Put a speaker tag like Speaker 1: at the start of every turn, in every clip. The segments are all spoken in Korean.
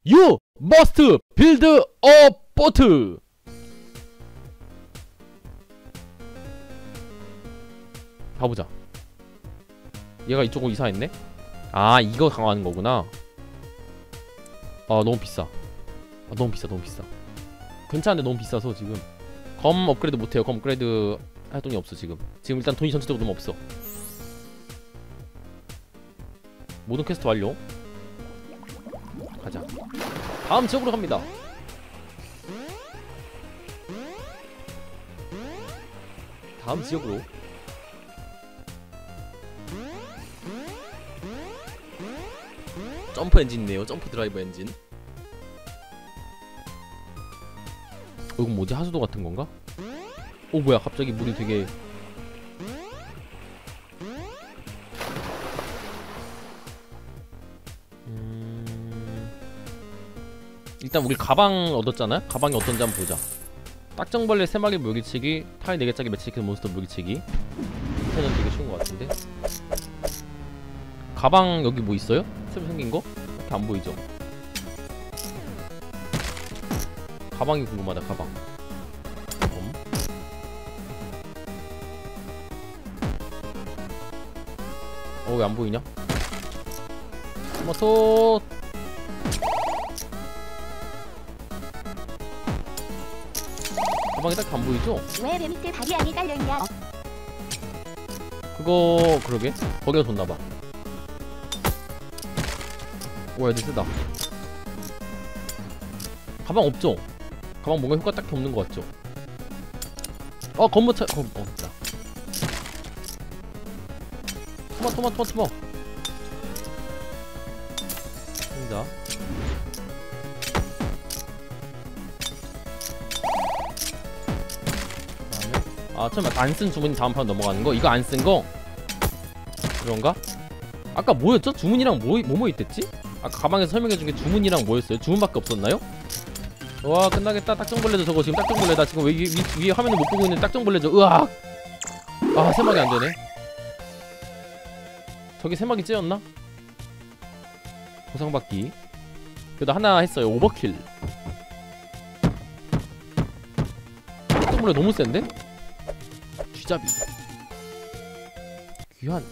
Speaker 1: You must build a boat. 가보자. 얘가 이쪽으로 이사했네? 아, 이거 강화하는 거구나. 아, 너무 비싸. 아, 너무 비싸. 괜찮은데 너무 비싸서 지금 검 업그레이드 못해요. 검 업그레이드 할 돈이 없어 지금. 지금 일단 돈이 전체적으로 너무 없어. 모든 퀘스트 완료. 가자. 다음 지역으로 갑니다. 다음 지역으로. 점프 엔진이네요. 점프 드라이브 엔진. 이건 뭐지? 하수도 같은 건가? 오, 뭐야? 갑자기 물이 되게 일단 우리 가방 얻었잖아요? 가방이 어떤지 한번 보자. 딱정벌레 3마리 물리치기, 타일 4개짜리 매치키는 몬스터 물리치기. 이거는 되게 쉬운 것 같은데? 가방 여기 뭐 있어요? 새로 생긴 거? 이렇게 안 보이죠? 가방이 궁금하다. 가방. 왜 안 보이냐? 토마토. 가방이 딱 안 보이죠?
Speaker 2: 왜 배 밑에 바리안이 깔려있냐?
Speaker 1: 그거 그러게 거기가 뒀나봐. 오, 애들 쓰다. 가방 없죠? 가방 뭔가 효과 딱히 없는 것 같죠? 검모차 있다. 토마 상자. 처음에 안 쓴 주문이 다음 판 넘어가는 거? 이거 안 쓴 거? 그런가? 아까 뭐였죠? 주문이랑 뭐 있댔지? 아까 가방에서 설명해준 게 주문이랑 뭐였어요? 주문밖에 없었나요? 와, 끝나겠다. 딱정벌레죠. 저거 지금 딱정벌레다. 지금 위에 화면을 못 보고 있는 딱정벌레죠. 으악! 아, 3마리 안 되네. 저기 3마리 째였나? 보상받기. 그래도 하나 했어요. 오버킬. 딱정벌레 너무 센데? 쥐잡이. 귀한.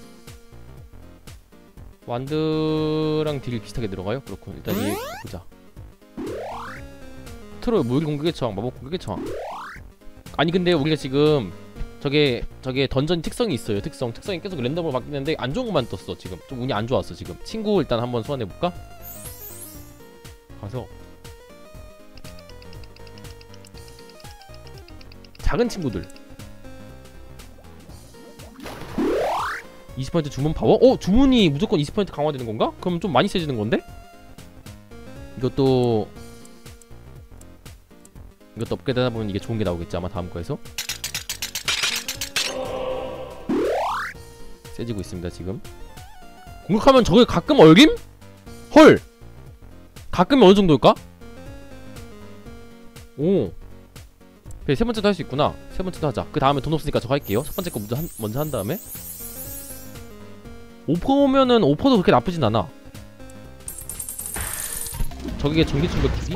Speaker 1: 완드랑 딜이 비슷하게 들어가요? 그렇군. 일단 이 보자. 트로이 무기 공격의 저항, 마법 공격의 저항. 아니 근데 우리가 지금 저게 던전 특성이 있어요. 특성이 계속 랜덤으로 바뀌는데 안 좋은 것만 떴어. 지금 좀 운이 안 좋았어. 지금 친구 일단 한번 소환해볼까? 가서 작은 친구들 20% 주문 파워? 주문이 무조건 20% 강화되는 건가? 그럼 좀 많이 세지는 건데? 이것도 업그레이드 하다 보면 이게 좋은 게 나오겠지 아마 다음 거에서. 세지고 있습니다 지금. 공격하면 저게 가끔 얼김? 헐! 가끔이 어느 정도일까? 오. 그래, 세 번째도 할 수 있구나. 세 번째도 하자. 그 다음에 돈 없으니까 저거 할게요. 첫 번째 거 먼저 한 다음에. 5%면은 5%도 그렇게 나쁘진 않아. 저기에 전기 충격기지?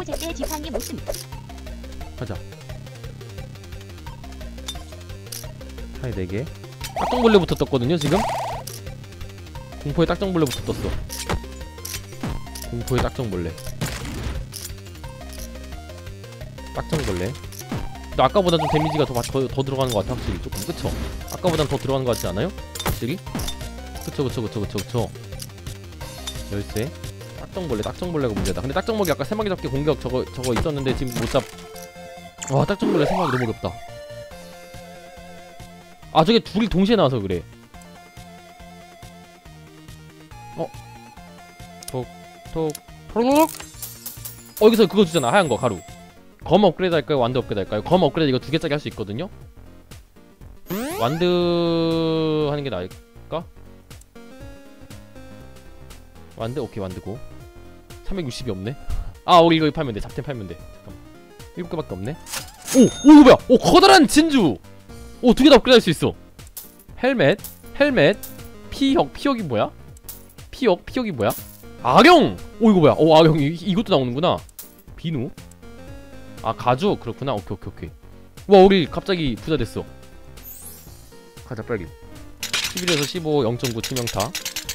Speaker 1: 하자. 타이 4개. 딱정벌레부터 떴거든요 지금? 공포의 딱정벌레부터 떴어. 공포의 딱정벌레. 딱정벌레. 근데 아까보다 좀 데미지가 더 들어가는 것 같아 확실히. 조금. 그쵸? 아까보단 더 들어가는 것 같지 않아요? 확실히? 그쵸. 열쇠. 딱정벌레가 문제다. 근데 딱정벌레 아까 3마리 잡기 공격 저거 있었는데 지금 못 잡. 와, 딱정벌레 3마리 너무 어렵다. 아, 저게 둘이 동시에 나와서 그래. 토록. 여기서 그거 주잖아. 하얀 거 가루. 검 업그레이드 할까요? 완드 업그레이드 할까요? 검 업그레이드 이거 2개짜리 할 수 있거든요. 완드 하는 게 나을까? 완드? 오케이, 완드고. 360이 없네. 우리 이거 팔면 돼. 잡템 팔면 돼. 잠깐만. 7개밖에 없네. 이거 뭐야? 커다란 진주! 2개 다 업그레이드 할 수 있어. 헬멧. 피혁이 뭐야? 피혁이 뭐야? 악영! 오 이거 뭐야? 오 악영 이것도 나오는구나. 비누. 아 가죽 그렇구나. 오케이 오케이 오케이. 와 우리 갑자기 부자 됐어. 가자 빨리. 11에서 15 0.9 치명타.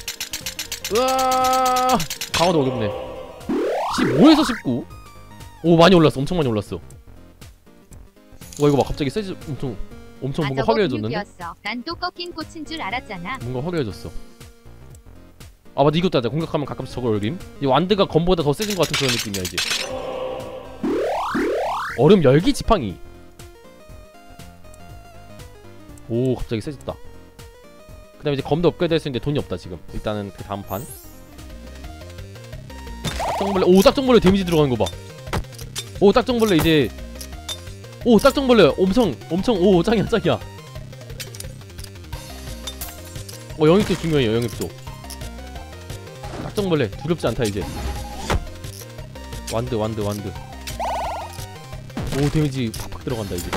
Speaker 1: 으아 강화도 어렵네. 15에서 19? 오 많이 올랐어. 엄청 많이 올랐어. 와 이거 봐 갑자기 세지 엄청 뭔가 화려해졌는데?
Speaker 2: 난 또 꺾인 꽃인 줄 알았잖아.
Speaker 1: 뭔가 화려해졌어. 아 맞아 이것도 하자. 공격하면 가끔씩 저걸 올림. 이 완드가 검보다 더 세진 것 같은 그런 느낌이야 이제. 얼음 열기 지팡이. 오 갑자기 세졌다. 그 다음에 이제 검도 업그레이드 할 수 있는데 돈이 없다 지금. 일단은 그 다음 판 딱정벌레. 오 딱정벌레 데미지 들어가는 거 봐. 오 딱정벌레 이제 오 딱정벌레 엄청 오 짱이야 짱이야. 영입도 중요해요. 영입도 딱정벌레 두렵지 않다 이제. 완드 오 데미지 팍팍 들어간다 이제.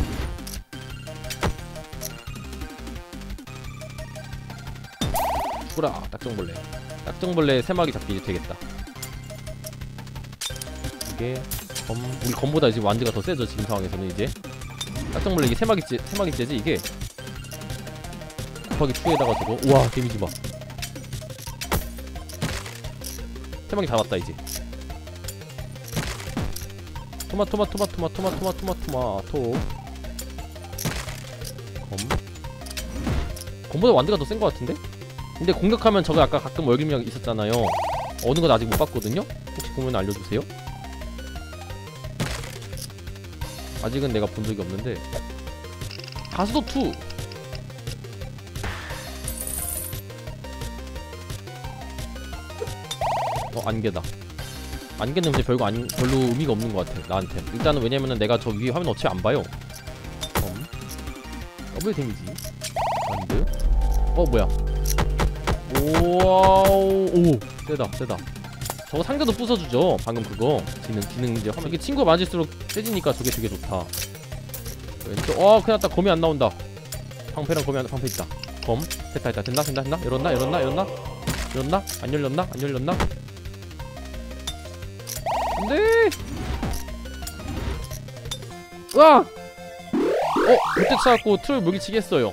Speaker 1: 죽어라 딱정벌레 3마리 잡기 되겠다. 이게 우리 검보다 이제 완드가 더 세죠 지금 상황에서는. 이제 딱정벌레 이게 3마리째지 이게. 곱하기 2에다가 저거. 우와 데미지 봐. 3마리 잡았다 이제. 토마토 검보다 완드가 더 센 것 같은데? 근데 공격하면 저거 아까 가끔 월급량 있었잖아요. 어느 건 아직 못 봤거든요? 혹시 보면 알려주세요. 아직은 내가 본 적이 없는데. 가수도2 안개다. 안개는 근데 별로 의미가 없는 것 같아 나한테. 일단은 왜냐면은 내가 저 위에 화면 어차피 안 봐요. 더블 데미지 완드. 뭐야. 오 세다. 저거 상대도 부숴주죠 방금 그거. 지능 이제 화면. 이게 친구가 맞을수록 세지니까 저게 되게 좋다. 왼쪽. 큰일났다. 검이 안 나온다. 방패랑 검이 방패 있다. 검 됐다 됐나 열었나 안 열렸나 안돼. 으악. 그때 찾았고 트롤 물리치기 했어요.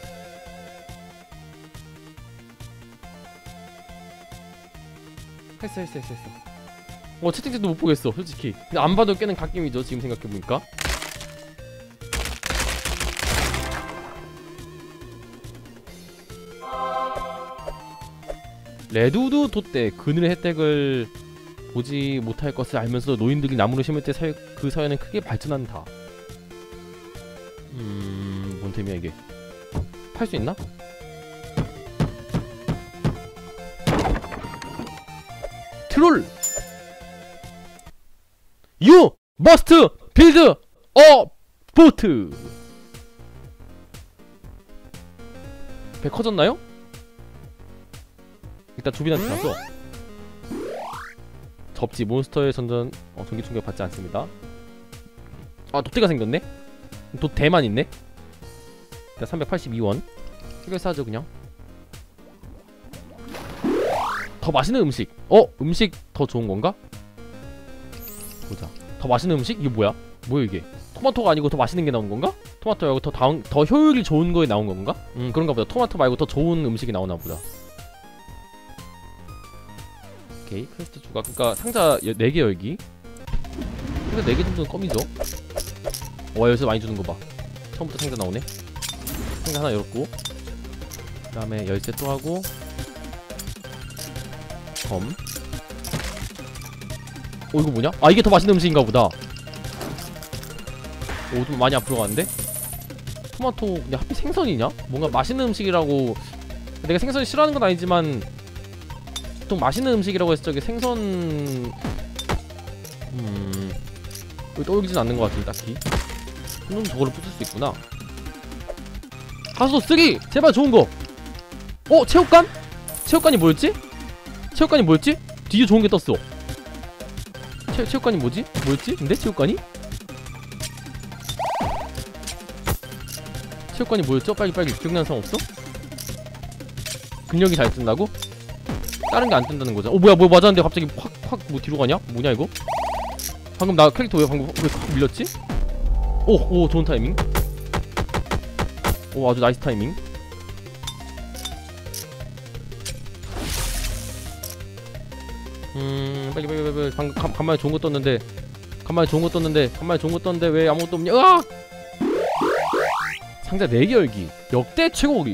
Speaker 1: 했어. 채팅창도 못 보겠어 솔직히. 근데 안 봐도 깨는 갓겜이죠 지금 생각해보니까. 레드우드 돛대 그늘의 혜택을 보지 못할 것을 알면서 노인들이 나무를 심을 때 그 사회는 크게 발전한다. 뭔 템이야 이게. 팔 수 있나? 트롤! You must build a boat! 배 커졌나요? 일단 조빈한테 가서 접지. 몬스터의 전전 전기 충격 받지 않습니다. 돛대가 생겼네? 돛대만 있네? 일단 382원 해결사하죠 그냥. 더 맛있는 음식. 음식 더 좋은 건가? 보자. 더 맛있는 음식? 이게 뭐야 이게? 토마토가 아니고 더 맛있는 게 나온 건가? 토마토 말고 더 효율이 좋은 거에 나온 건가? 그런가 보다. 토마토 말고 더 좋은 음식이 나오나 보다. 오케이 퀘스트 추가. 그니까 상자 4개 열기. 상자 4개 정도는 껌이죠. 여기서 많이 주는 거 봐. 처음부터 상자 나오네. 상자 하나 열었고, 그 다음에 열쇠 또 하고, 검. 이거 뭐냐? 이게 더 맛있는 음식인가 보다. 좀 많이 앞으로 가는데? 토마토. 근데 하필 생선이냐? 뭔가 맛있는 음식이라고. 내가 생선 싫어하는 건 아니지만 보통 맛있는 음식이라고 해서 저기 생선 떠오르진 않는 것 같은데 딱히. 저거를 부술 수 있구나. 가수 3! 제발 좋은거! 체육관? 체육관이 뭐였지? 뒤에 좋은게 떴어. 체육관이 뭐지? 근데 체육관이? 체육관이 뭐였죠? 빨리 기억나는 사람 없어? 근력이 잘 뜬다고? 다른 게 안 뜬다는 거잖아. 뭐야 맞았는데 갑자기 확 확 뭐 뒤로 가냐? 뭐냐 이거? 방금 나 캐릭터 왜 방금 왜확 밀렸지? 오 좋은 타이밍. 오 아주 나이스 타이밍. 빨리 방금 간만에 좋은 거 떴는데 간만에 좋은 거 떴는데 왜 아무것도 없냐? 으악! 상자 4개 열기 역대 최고기.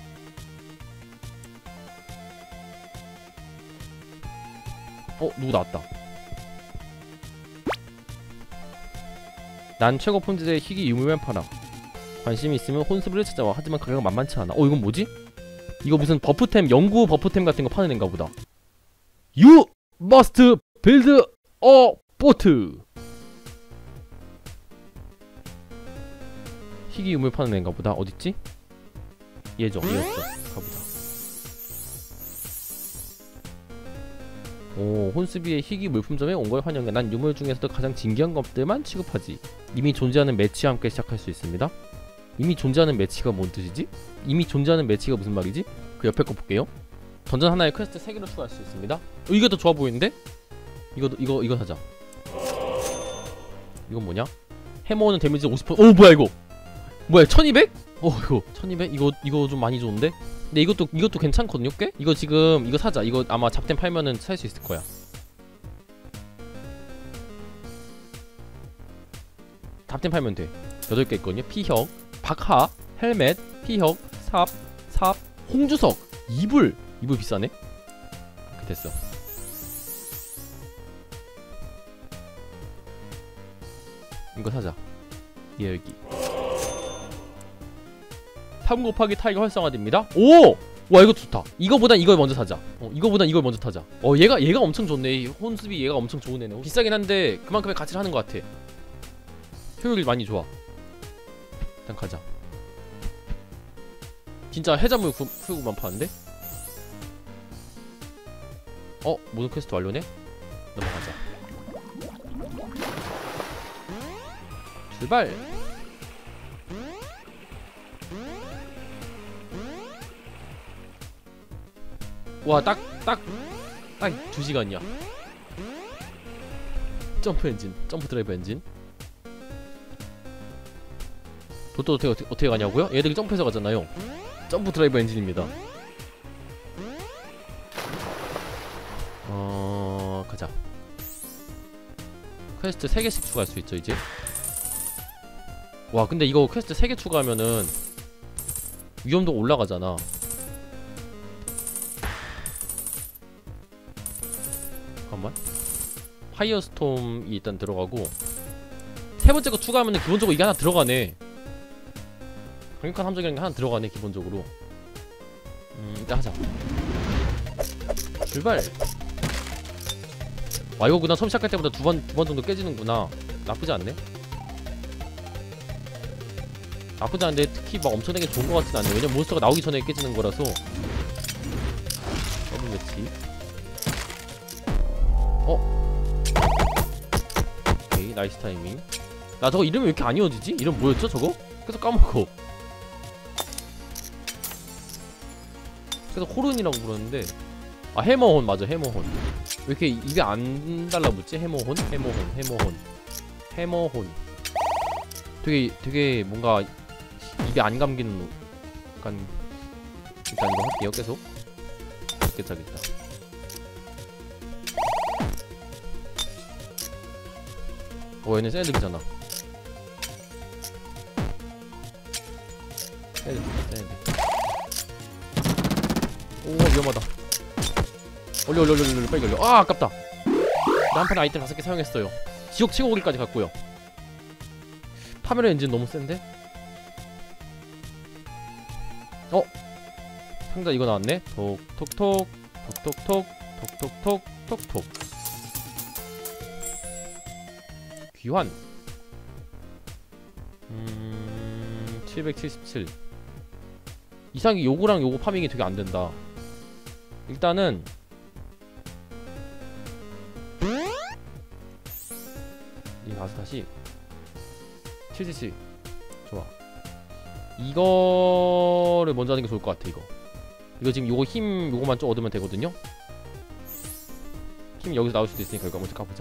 Speaker 1: 누구 나왔다. 난 최고 폰즈의 희귀 유물만 팔아. 관심이 있으면 혼스브를 찾아와. 하지만 가격은 만만치 않아. 이건 뭐지? 이거 무슨 버프템, 연구 버프템 같은 거 파는 앤가 보다. You must build a boat. 희귀 유물 파는 앤가 보다. 어딨지? 얘죠. 얘였어. 가보자. 오, 혼스비의 희귀 물품점에 온 걸 환영해. 난 유물 중에서도 가장 진귀한 것들만 취급하지. 이미 존재하는 매치와 함께 시작할 수 있습니다. 이미 존재하는 매치가 뭔 뜻이지? 이미 존재하는 매치가 무슨 말이지? 그 옆에 거 볼게요. 던전 하나에 퀘스트 3개로 추가할 수 있습니다. 이게 더 좋아 보이는데? 이거 사자. 이건 뭐냐? 해머는 데미지 50%. 오 뭐야 이거? 뭐야 1200? 이거 1200? 이거 좀 많이 좋은데? 근데 이것도 괜찮거든요 꽤? 이거 지금 이거 사자. 이거 아마 잡템 팔면은 살 수 있을 거야. 잡템 팔면 돼. 8개 있거든요. 피혁, 박하, 헬멧, 피혁, 삽, 홍주석, 이불 비싸네? 됐어. 이거 사자. 열기 3 곱하기 타이가 활성화됩니다. 오! 와 이거 좋다. 이거보단 이걸 먼저 사자. 이거보단 이걸 먼저 타자. 얘가 엄청 좋네. 혼스비 얘가 엄청 좋은 애네. 비싸긴 한데 그만큼의 가치를 하는 것 같아. 효율이 많이 좋아. 일단 가자. 진짜 해자물 풀고만 파는데? 모든 퀘스트 완료네? 넘어가자. 출발! 와, 딱 2시간이야. 점프 엔진, 점프 드라이브 엔진. 도토 어떻게 가냐고요? 얘들이 점프해서 가잖아요. 점프 드라이브 엔진입니다. 가자. 퀘스트 3개씩 추가할 수 있죠 이제. 와 근데 이거 퀘스트 3개 추가하면은 위험도가 올라가잖아. 잠깐만. 파이어스톰이 일단 들어가고 세 번째 거 추가하면은 기본적으로 이게 하나 들어가네. 강력한 함정이라는 게 하나 들어가네 기본적으로. 일단 하자. 출발. 와 이거구나. 처음 시작할 때보다 두 번 정도 깨지는구나. 나쁘지 않네. 나쁘지 않은데 특히 막 엄청나게 좋은 것 같진 않네. 왜냐면 몬스터가 나오기 전에 깨지는 거라서. 더블 매치. 오케이 나이스 타이밍. 나 저거 이름이 왜 이렇게 안 이어지지? 이름 뭐였죠 저거? 계속 까먹어. 계속 호른이라고 부르는데 해머혼 맞아. 해머혼. 왜 이렇게 입에 안 달라붙지? 해머혼? 해머혼. 되게 뭔가 입에 안 감기는 약간. 일단 이거 할게요 계속. 짜겠다. 얘는 샌드이잖아. 샌드. 오 위험하다. 얼려 빨리 걸려. 아깝다. 나 한 판에 아이템 5개 사용했어요. 지옥 최고기까지 갔고요. 파멸의 엔진 너무 센데? 상자 이거 나왔네. 톡톡톡 귀환. 777. 이상하게 요거랑 요거 파밍이 되게 안된다. 일단은 이 가서 다시 777 좋아. 이거를 먼저 하는 게 좋을 것 같아. 이거 지금 요거 힘 요거만 좀 얻으면 되거든요. 힘이 여기서 나올 수도 있으니까 이거 먼저 가보자.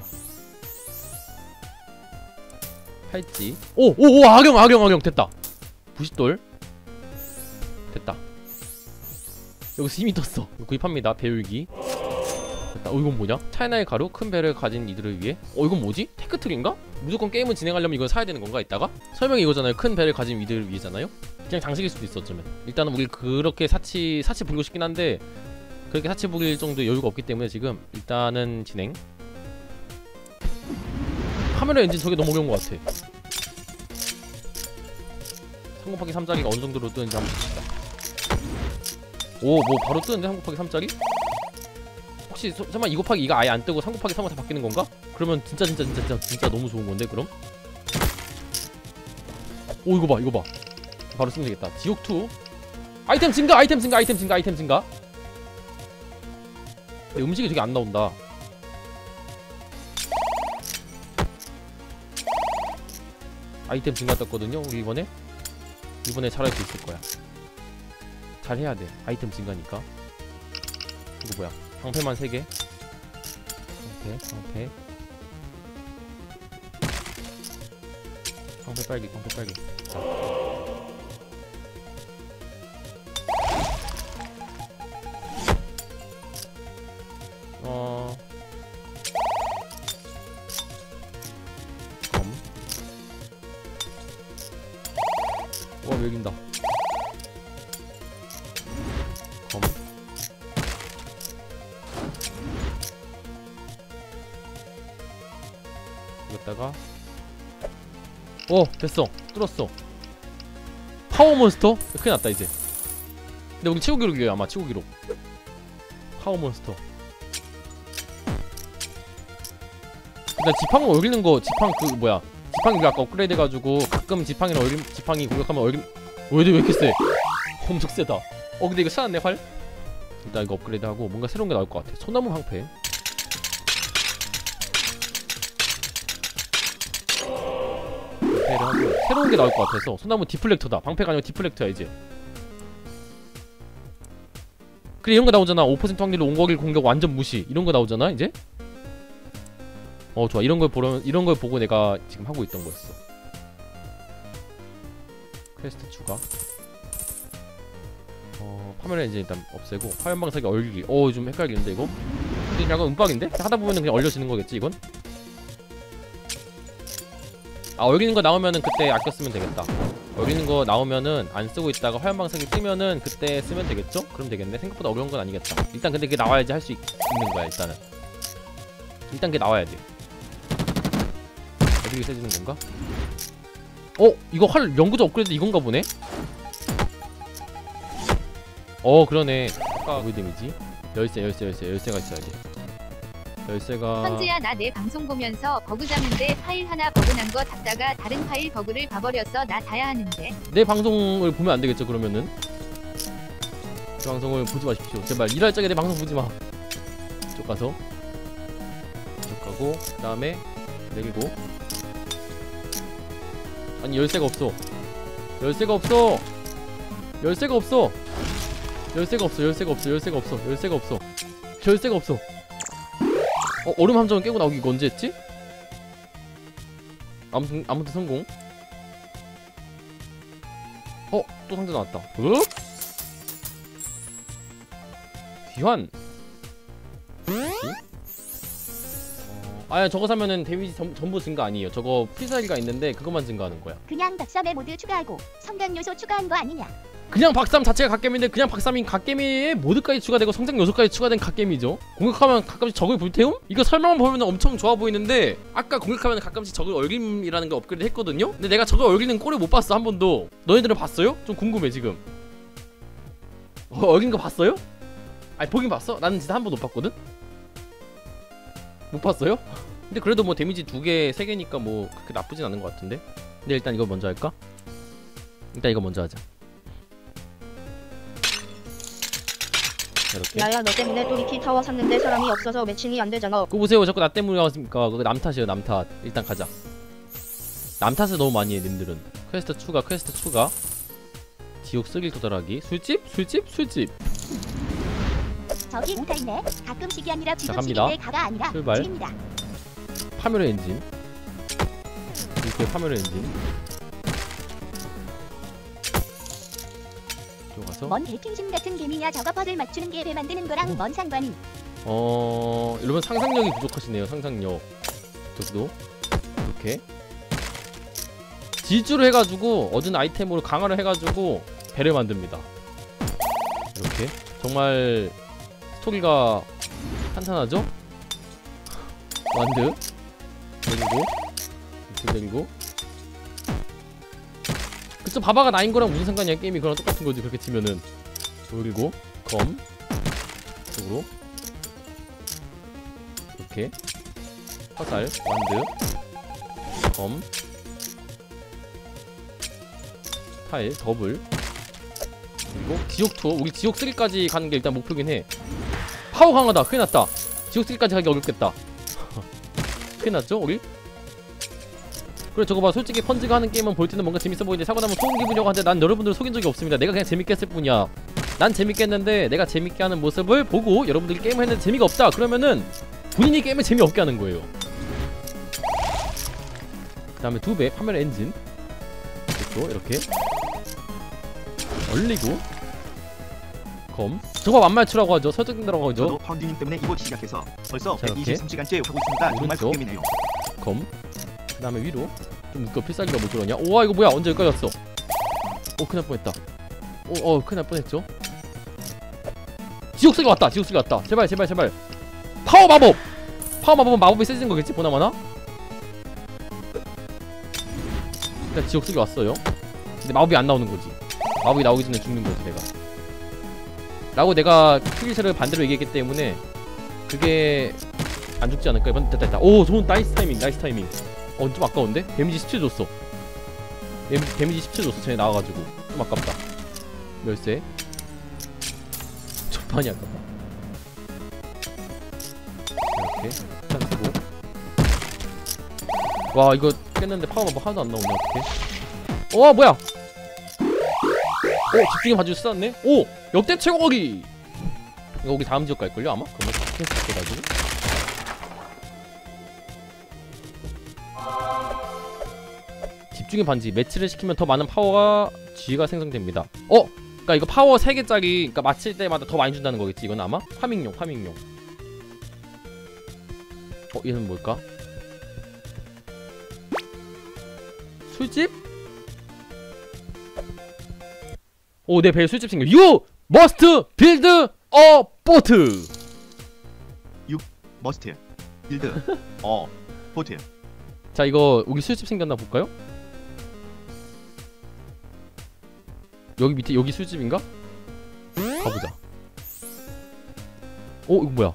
Speaker 1: 팔찌. 오오오 악영 됐다. 부싯돌 됐다. 여기서 힘이 떴어. 이거 구입합니다. 배율기 됐다. 이건 뭐냐? 차이나의 가루 큰 배를 가진 이들을 위해. 이건 뭐지? 테크트리인가? 무조건 게임을 진행하려면 이걸 사야 되는 건가 이따가? 설명이 이거잖아요. 큰 배를 가진 이들을 위해잖아요. 그냥 장식일 수도 있어 어쩌면. 일단은 우리 그렇게 사치 부리고 싶긴 한데 그렇게 사치 부릴 정도의 여유가 없기 때문에 지금 일단은 진행. 카메라 엔진 저게 너무 어려운 것 같아. 3 곱하기 3짜리가 어느 정도로 뜨는지 한번 봅시다. 오, 뭐 바로 뜨는데 3 곱하기 3짜리? 혹시 설마 2 곱하기 2가 아예 안 뜨고 3 곱하기 3으로 다 바뀌는 건가? 그러면 진짜 너무 좋은 건데 그럼? 오, 이거 봐. 바로 쓰면 되겠다. 지옥2 아이템 증가. 근데 음식이 되게 안 나온다. 아이템 증가 떴거든요. 우리 이번에 잘할 수 있을 거야. 잘해야 돼. 아이템 증가니까. 이거 뭐야? 방패만 3개. 방패 빨기. 자. 와, 여긴다. 검. 이겼다가 됐어. 뚫었어. 파워몬스터? 큰일 났다 이제. 근데 우리 최고 기록이에요 아마. 최고 기록 파워몬스터. 일단 지팡을 얼리는 거. 지팡 그 뭐야, 지팡이 우리 아까 업그레이드 해가지고 가끔 지팡이 공격하면 왜 이렇게 세? 엄청 세다. 근데 이거 찾았네 활? 일단 이거 업그레이드 하고 뭔가 새로운 게 나올 것 같아. 소나무 방패. 방패를 하고 새로운 게 나올 것 같아서 소나무 디플렉터다. 방패가 아니고 디플렉터야 이제. 그래, 이런 거 나오잖아. 5% 확률로 온거길 공격 완전 무시. 이런 거 나오잖아 이제. 좋아. 이런 걸 보고 내가 지금 하고 있던 거였어. 퀘스트 추가. 화면에 이제 일단 없애고 화염방사기 얼리기. 좀 헷갈리는데 이거? 근데 약간 은박인데? 하다 보면은 그냥 얼려지는 거겠지 이건? 얼리는 거 나오면은 그때 아껴 쓰면 되겠다. 얼리는 거 나오면은 안 쓰고 있다가 화염방사기 뜨면은 그때 쓰면 되겠죠? 그럼 되겠네. 생각보다 어려운 건 아니겠다. 일단 근데 그게 나와야지 할 수 있는 거야 일단은. 일단 그게 나와야 돼. 어디게 세지는 건가? 이거 활 연구자 업그레이드 이건가 보네? 그러네. 아까 뭐 데미지? 열쇠가 있어야지. 열쇠가.
Speaker 2: 현지야, 나 내 방송 보면서 버그 잡는데 파일 하나 버그 난 거 잡다가 다른 파일 버그를 봐버렸어. 나 자야 하는데.
Speaker 1: 내 방송을 보면 안 되겠죠 그러면은? 제 방송을 보지 마십시오 제발. 일할 적에 내 방송 보지 마. 이쪽 가서 이쪽 가고 그 다음에 내리고. 아니 열쇠가 없어. 얼음 함정을 깨고 나오기 이거 언제 했지? 아무튼 성공. 또 상자 나왔다. 귀환. 저거 사면은 데미지 전부 증가 아니에요. 저거 필살기가 있는데 그것만 증가하는 거야.
Speaker 3: 그냥 박삼의 모드 추가하고 성장 요소 추가한 거 아니냐?
Speaker 1: 그냥 박삼 자체가 갓겜인데 그냥 박삼인 갓겜에 모드까지 추가되고 성장 요소까지 추가된 갓겜이죠. 공격하면 가끔씩 적을 불태움? 이거 설명만 보면 엄청 좋아 보이는데 아까 공격하면 가끔씩 적을 얼김이라는 거 업그레이드 했거든요? 근데 내가 적을 얼기는 꼴을 못 봤어 한 번도. 너희들은 봤어요? 좀 궁금해 지금. 얼긴 거 봤어요? 아니 보긴 봤어? 나는 진짜 한 번도 못 봤거든? 못 봤어요? 근데 그래도 뭐 데미지 2개, 3개니까 뭐 그렇게 나쁘진 않은 것 같은데? 근데 일단 이거 먼저 할까? 일단 이거 먼저 하자. 이렇게.
Speaker 3: 야야, 너 때문에 또 리키 타워 샀는데 사람이 없어서 매칭이 안 되잖아.
Speaker 1: 그거 보세요. 자꾸 나 때문에 왔습니까? 그거 남 탓이에요. 남 탓. 일단 가자. 남 탓을 너무 많이 해 님들은. 퀘스트 추가. 지옥 쓰길 도달하기. 술집.
Speaker 3: 저기 오타 있네. 가끔씩이 아니라
Speaker 1: 갑니다.
Speaker 3: 지금씩인데 가가 아니라
Speaker 1: 출발.
Speaker 3: 지입니다.
Speaker 1: 파멸의 엔진. 이렇게 파멸의 엔진. 들어가서
Speaker 3: 뭔 대팅심 같은 개미냐. 저거 퍼즐 맞추는 게 배 만드는 거랑 뭔 상관이.
Speaker 1: 여러분 상상력이 부족하시네요. 상상력. 저기도 이렇게 지주를 해가지고 얻은 아이템으로 강화를 해가지고 배를 만듭니다. 이렇게 정말 스토리가 탄탄하죠? 완드 내리고 이렇게 내리고 그쵸. 바바가 나인 거랑 무슨 상관이야. 게임이 그거랑 똑같은 거지. 그렇게 치면은 그리고 검 쪽으로 이렇게 화살 완드 검 타일 더블 그리고 지옥 투어. 우리 지옥 3까지 가는 게 일단 목표긴 해. 파워 강하다. 큰일 났다. 지옥 3까지 가기 어렵겠다. 큰일 났죠 우리? 그래 저거 봐. 솔직히 펀즈가 하는 게임은 볼 때는 뭔가 재밌어 보이는데 사고 나면 속은 기분이라고 하는데 난 여러분들을 속인 적이 없습니다. 내가 그냥 재밌게 했을 뿐이야. 난 재밌게 했는데 내가 재밌게 하는 모습을 보고 여러분들이 게임을 했는데 재미가 없다 그러면은 본인이 게임을 재미없게 하는 거예요. 그 다음에 2배 파멸 엔진 또 이렇게 얼리고 검 저거 만말추라고 하죠. 설정된다고 하죠.
Speaker 4: 저도 펀딩 때문에 이곳 시작해서 벌써
Speaker 1: 자, 이렇게.
Speaker 4: 123시간째 하고 있습니다. 정말
Speaker 1: 오른쪽.
Speaker 4: 꿀잼이네요.
Speaker 1: 검. 그 다음에 위로 좀 묶여. 필살기가 뭐 그러냐. 오와 이거 뭐야. 언제 여기까지 왔어. 오 큰일 날 뻔했다. 큰일 날 뻔했죠. 지옥쓰기 왔다. 지옥쓰기 왔다. 제발 제발 제발. 파워 마법. 파워 마법은 마법이 세지는 거겠지 보나마나. 일단 지옥쓰기 왔어요. 근데 마법이 안 나오는 거지. 마법이 나오기 전에 죽는 거지 내가. 라고 내가 킬리셔를 반대로 얘기했기 때문에 그게 안 죽지 않을까. 이번 됐다 됐다. 오 좋은 나이스 타이밍 나이스 타이밍. 좀 아까운데? 데미지 17 줬어. 데미지 17 줬어. 쟤네 나와가지고 좀 아깝다. 열쇠 좀 많이 아깝다. 이렇게 일단 쓰고. 와 이거 깼는데 파워가 뭐 하나도 안 나오네. 어떡해. 와 뭐야. 집중해 봐줄 수 있었네. 오 역대 최고거기. 이거 우리 다음 지역 갈걸요 아마? 그러면 스트레스 받게 가지고 집중의 반지. 매치를 시키면 더 많은 파워가 G가 생성됩니다. 그니까 이거 파워 3개짜리 그니까 맞힐 때마다 더 많이 준다는 거겠지. 이건 아마 파밍용. 얘는 뭘까? 술집? 내 배에 술집 생겨. You must build a boat.
Speaker 4: 머스트 빌드 보트.
Speaker 1: 자 이거 우리 술집 생겼나 볼까요? 여기 밑에 여기 술집인가? 가보자. 이거 뭐야?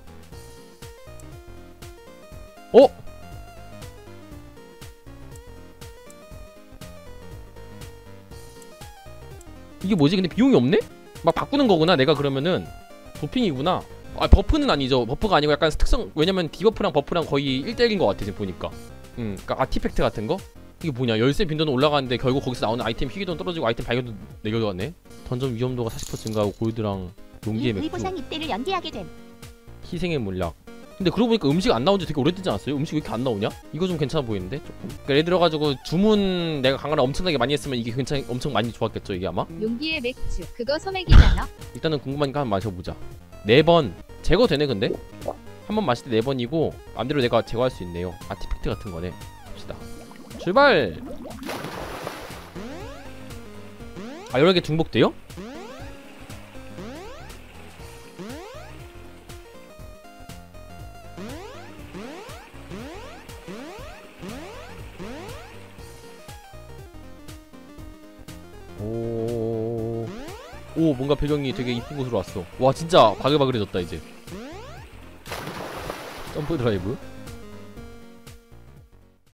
Speaker 1: 이게 뭐지? 근데 비용이 없네? 막 바꾸는 거구나. 내가 그러면은 도핑이구나. 버프는 아니죠. 버프가 아니고 약간 특성. 왜냐면 디버프랑 버프랑 거의 1대1인 것 같아 지금 보니까. 그니까 아티팩트 같은 거? 이게 뭐냐. 열쇠 빈도는 올라가는데 결국 거기서 나오는 아이템 희귀도는 떨어지고 아이템 발견도 내려가네. 던전 위험도가 40% 증가하고 골드랑 용기의 맥주.
Speaker 3: 의보상 입대를 연기하게 됨.
Speaker 1: 희생의 물약. 근데 그러고 보니까 음식 안 나온 지 되게 오래되지 않았어요? 음식 왜 이렇게 안 나오냐? 이거 좀 괜찮아 보이는데? 조금. 그러니까 예를 들어가지고 주문 내가 강화를 엄청나게 많이 했으면 이게 엄청 많이 좋았겠죠 이게 아마?
Speaker 2: 용기의 맥주 그거 소맥이잖아.
Speaker 1: 일단은 궁금하니까 한번 마셔보자. 4번 제거되네 근데? 한 번 마실 때 4번이고 맘대로 내가 제거할 수 있네요. 아티팩트 같은 거네. 봅시다. 출발! 여러 개 중복돼요? 오 뭔가 배경이 되게 이쁜 곳으로 왔어. 와 진짜 바글바글해졌다 이제. 점프 드라이브